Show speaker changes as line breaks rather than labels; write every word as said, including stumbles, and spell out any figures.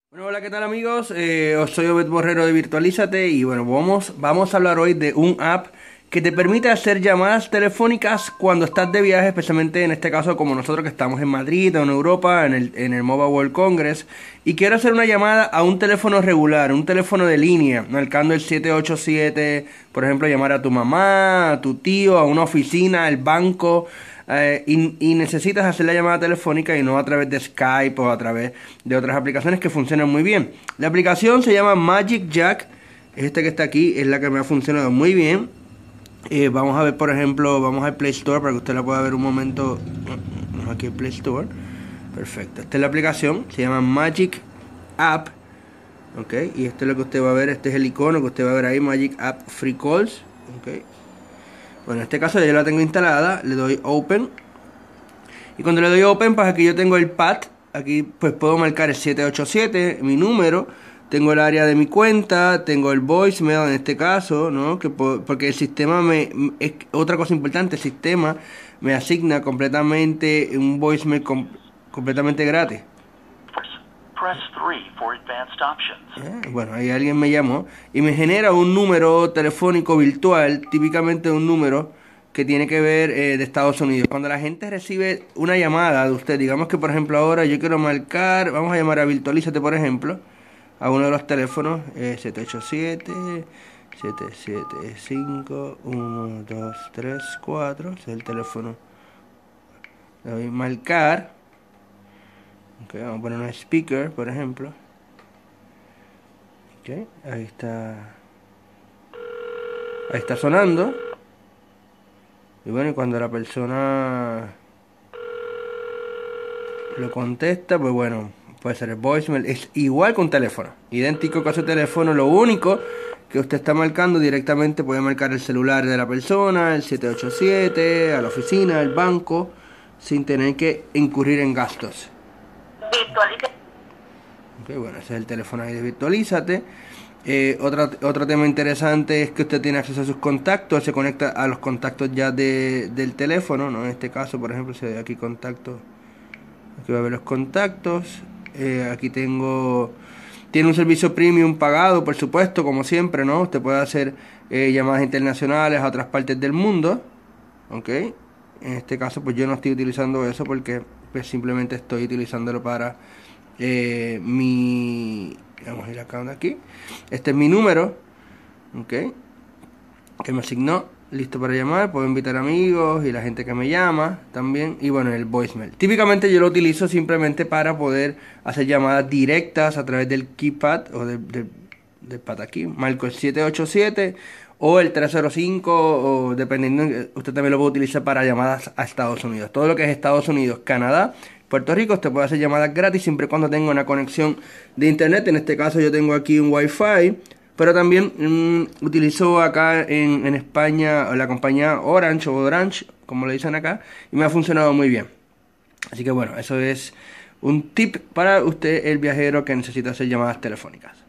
Bueno, hola, ¿qué tal amigos? Eh, os soy Obed Borrero de Virtualízate y bueno, vamos, vamos a hablar hoy de un app que te permite hacer llamadas telefónicas cuando estás de viaje, especialmente en este caso como nosotros que estamos en Madrid o en Europa, en el, en el Mobile World Congress, y quiero hacer una llamada a un teléfono regular, un teléfono de línea, marcando el siete ocho siete, por ejemplo, llamar a tu mamá, a tu tío, a una oficina, al banco. Eh, y, y necesitas hacer la llamada telefónica y no a través de Skype o a través de otras aplicaciones que funcionan muy bien. La aplicación se llama Magic Jack, es esta que está aquí, es la que me ha funcionado muy bien. Eh, vamos a ver, por ejemplo, vamos al Play Store para que usted la pueda ver un momento. Aquí el Play Store. Perfecto, esta es la aplicación, se llama Magic App. Ok, y esto es lo que usted va a ver, este es el icono que usted va a ver ahí, Magic App Free Calls. Ok. Bueno, en este caso ya la tengo instalada, le doy Open. Y cuando le doy Open, pues aquí yo tengo el pad. Aquí pues puedo marcar el siete ocho siete, mi número. Tengo el área de mi cuenta, tengo el voicemail en este caso, ¿no? Que puedo, porque el sistema me... Es otra cosa importante, el sistema me asigna completamente un voicemail com, completamente gratis.
Press three for advanced options.
Eh, bueno, ahí alguien me llamó y me genera un número telefónico virtual, típicamente un número que tiene que ver eh, de Estados Unidos. Cuando la gente recibe una llamada de usted, digamos que por ejemplo ahora yo quiero marcar, vamos a llamar a Virtualízate por ejemplo, a uno de los teléfonos, eh, siete ocho siete, siete siete cinco, uno dos tres cuatro, ese es el teléfono. Le doy marcar. Okay, vamos a poner un speaker, por ejemplo. Okay, ahí está. Ahí está sonando. Y bueno, y cuando la persona lo contesta, pues bueno, puede ser el voicemail. Es igual que un teléfono. Idéntico que a su teléfono. Lo único que usted está marcando directamente, puede marcar el celular de la persona, el siete ocho siete, a la oficina, al banco, sin tener que incurrir en gastos.
Virtualízate.
Okay, bueno, ese es el teléfono ahí de Virtualízate. Eh, otro, otro tema interesante es que usted tiene acceso a sus contactos, se conecta a los contactos ya de, del teléfono, ¿no? En este caso, por ejemplo, si hay aquí contactos, aquí va a ver los contactos. Eh, aquí tengo, tiene un servicio premium pagado, por supuesto, como siempre, ¿no? Usted puede hacer eh, llamadas internacionales a otras partes del mundo, ¿ok? En este caso, pues yo no estoy utilizando eso porque pues simplemente estoy utilizándolo para eh, mi... Vamos a ir acá donde aquí. Este es mi número, ok, que me asignó, listo para llamar. Puedo invitar amigos y la gente que me llama también. Y bueno, el voicemail. Típicamente yo lo utilizo simplemente para poder hacer llamadas directas a través del keypad o del, del, del pad aquí. Marco el siete ocho siete o el tres cero cinco, o dependiendo, usted también lo puede utilizar para llamadas a Estados Unidos. Todo lo que es Estados Unidos, Canadá, Puerto Rico, usted puede hacer llamadas gratis siempre y cuando tenga una conexión de internet. En este caso yo tengo aquí un Wi-Fi, pero también mmm, utilizo acá en, en España la compañía Orange o Orange, como le dicen acá, y me ha funcionado muy bien. Así que bueno, eso es un tip para usted, el viajero que necesita hacer llamadas telefónicas.